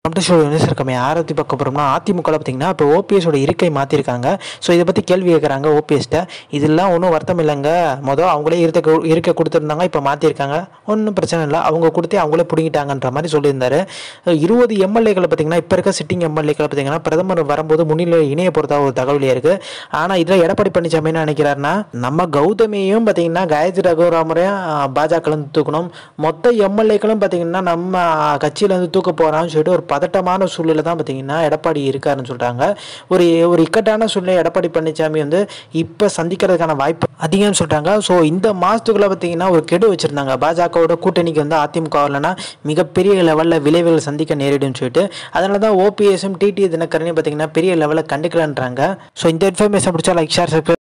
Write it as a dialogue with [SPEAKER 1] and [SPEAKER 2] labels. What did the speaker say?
[SPEAKER 1] அப்படி சொல்லி இருக்காமே ஆரத்தி பக்கம் போகிறோம்னா அதிமுகவில் பார்த்தீங்கன்னா இப்போ ஓபிஎஸோட இருக்கை மாற்றிருக்காங்க. ஸோ இதை பற்றி கேள்வி கேட்குறாங்க ஓபிஎஸ்கிட்ட. இதெல்லாம் ஒன்றும் வருத்தம் இல்லைங்க, அவங்களே இருக்க கொடுத்துருந்தாங்க, இப்போ மாற்றிருக்காங்க, ஒன்றும் பிரச்சனை இல்லை, அவங்க கொடுத்து அவங்களே பிடிங்கிட்டாங்கன்ற மாதிரி சொல்லியிருந்தாரு. 20 எம்எல்ஏக்களை பார்த்தீங்கன்னா இப்போ இருக்க சிட்டிங் எம்எல்ஏக்களை பார்த்தீங்கன்னா பிரதமர் வரும்போது முன்னிலை இணைய பொறுத்தா ஒரு தகவல் இருக்குது. ஆனால் இதில் எடப்பாடி பழனிசாமி என்ன நினைக்கிறாருன்னா, நம்ம கௌதமியும் பார்த்தீங்கன்னா காயத்ரி ரகுராமரையும் பாஜகலேருந்து தூக்கணும், மொத்த எம்எல்ஏக்களும் பார்த்தீங்கன்னா நம்ம கட்சியிலேருந்து தூக்க போகிறான்னு சொல்லிட்டு ஒரு பதட்டமான சூழ்நிலை தான் பார்த்தீங்கன்னா எடப்பாடி இருக்காருன்னு சொல்கிறாங்க. ஒரு இக்கட்டான சூழ்நிலை எடப்பாடி பழனிசாமி இப்போ சந்திக்கிறதுக்கான வாய்ப்பு அதிகம்னு சொல்கிறாங்க. ஸோ இந்த மாதத்துக்குள்ளே பார்த்தீங்கன்னா ஒரு கெடு வச்சுருந்தாங்க, பாஜகவோட கூட்டணிக்கு அதிமுக இல்லைன்னா மிகப்பெரிய லெவலில் விளைவுகள் சந்திக்க நேரிடும்னு சொல்லிட்டு. அதனால தான் ஓபிஎஸும் டிடி தினகரனையும் பார்த்தீங்கன்னா பெரிய லெவலில் கண்டுக்கலன்றாங்க. ஸோ இந்த இன்ஃபர்மேஷன் பிடிச்சா லைக் ஷேர் சப்ஸ்கிரைப்